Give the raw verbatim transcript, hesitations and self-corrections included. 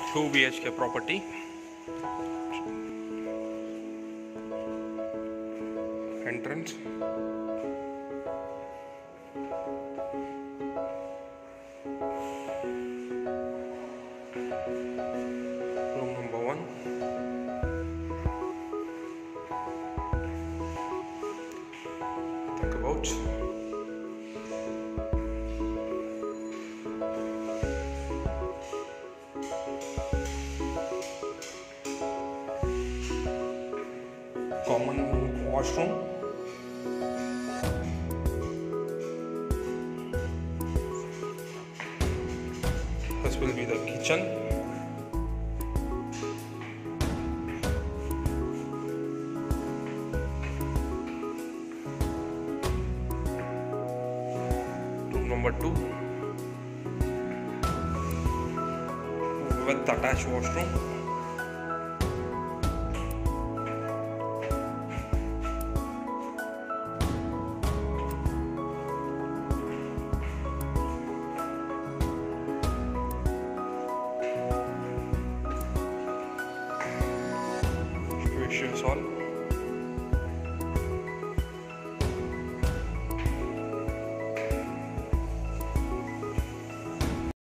two B H K property. Entrance. Room number one. Talk about common washroom. This will be the kitchen. Room number two with attached washroom.